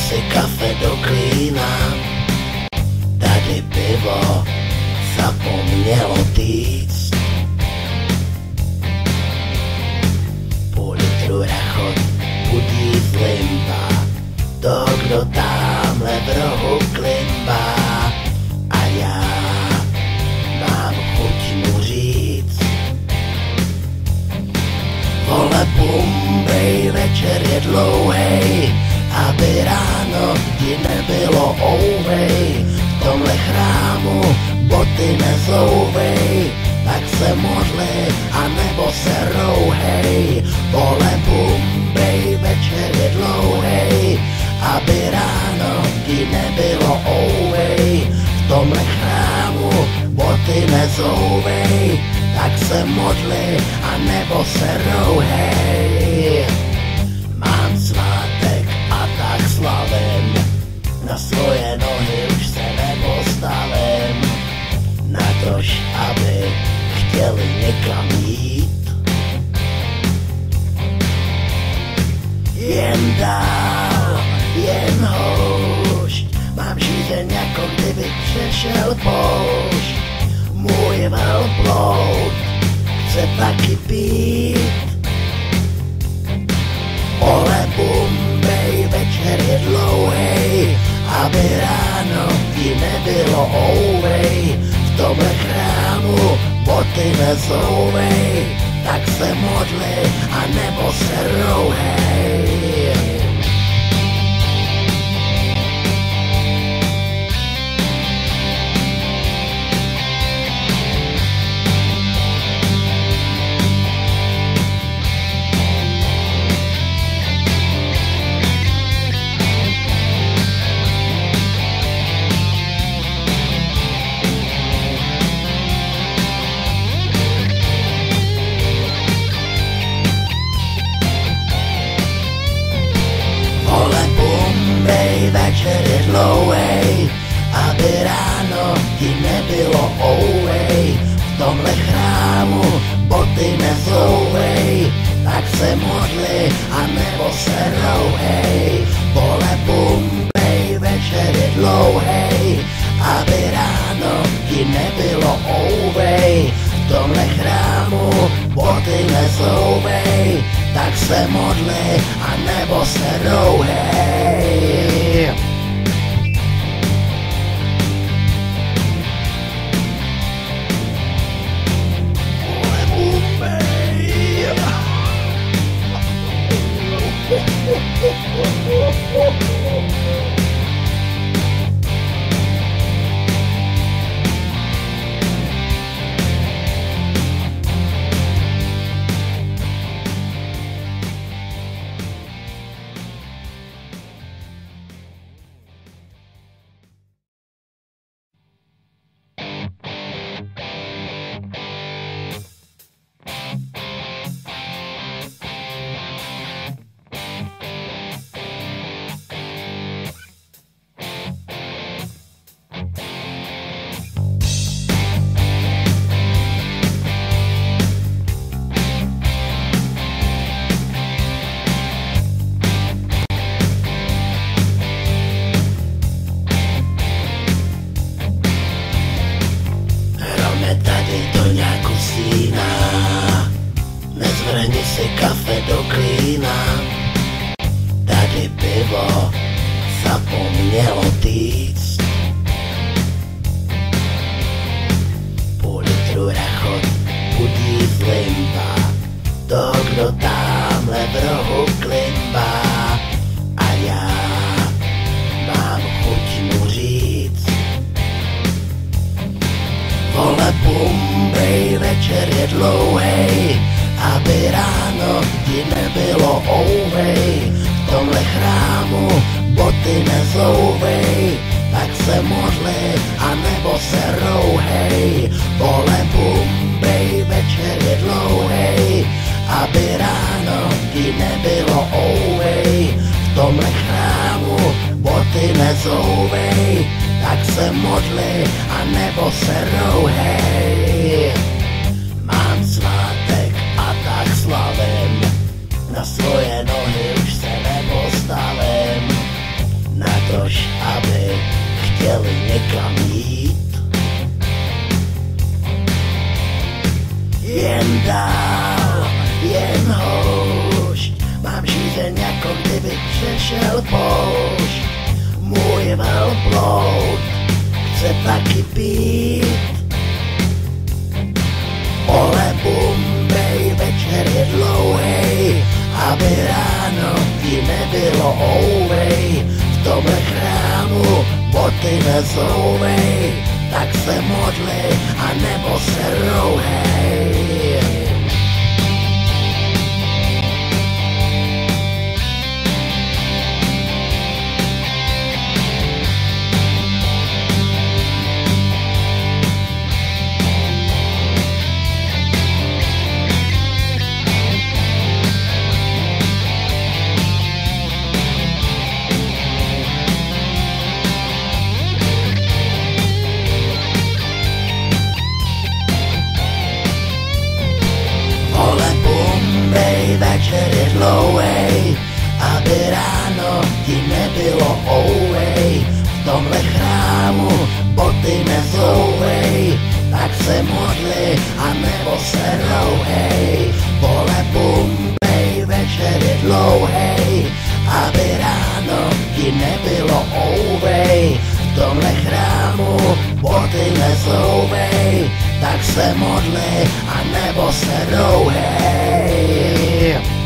si kafe do klína, tady pivo zapomnělo týct. Půl litru rachot budí z limba, to, kdo tamhle v rohu klimbá. A já mám chuť mu říct: vole, Bombay, večer je dlouhej, aby ráno ti nebylo ouvej. V tomhle chrámu boty nezouvej, tak se modli, anebo se rouhej. Vole, Bombay, večer je dlouhej, aby ráno ti nebylo ouvej. V tomhle chrámu boty nezouvej, tak se modli, anebo se rouhej. Mám svátek a tak slavím, na svoje nohy už se nepostavím, natož aby chtěli někam jít. Jen dál, jen houšť, mám žízeň, jako kdyby přešel poušť. Můj velbloud chce taky pít. Ole, Bombay, večer je dlouhej, aby ráno ti nebylo ouvej. V tomhle chrámu boty nezouvej, tak se modli, anebo se rouhej. Večer je dlouhej, aby ráno ti nebylo ouvej. V tomhle chrámu boty nezouvej, tak se modli, anebo se rouhej. Vole, Bombay, večer je dlouhej, aby ráno ti nebylo ouvej. V tomhle chrámu boty nezouvej, tak se modli, anebo se rouhej. Nezvrhni si kafe do klína, tady pivo zapomnělo týct. Půl litru rachot budí z limba, to, kdo tamhle v rohu klimbá. A já mám chuť mu říct: vole, Bombay, večer je dlouhej, aby ráno ti nebylo ouvej. V tomhle chrámu boty nezouvej, tak se modli, anebo se rouhej. Vole, Bombay, večer je dlouhej, aby ráno ti nebylo ouvej. V tomhle chrámu boty nezouvej, tak se modli, anebo se rouhej. Mám svátek a tak slavím, na svoje nohy už se nepostavím, na dál, jen houšť. Mám žízeň, jako kdyby přešel poušť. Můj velbloud chce taky pít. Ole bumbej, večer je dlouhej, aby ráno ti nebylo ouvej. V tomhle chrámu boty nezouvej, tak se modli a nebo se rouhej. Večer je dlouhej, aby ráno ti nebylo ouvej. V tomhle chrámu boty nezouvej, tak se modli a nebo se rouhej. Vole bumbej, večer je dlouhej, aby ráno ti nebylo ouvej. V tomhle chrámu boty nezouvej, tak se modli a nebo se rouhej.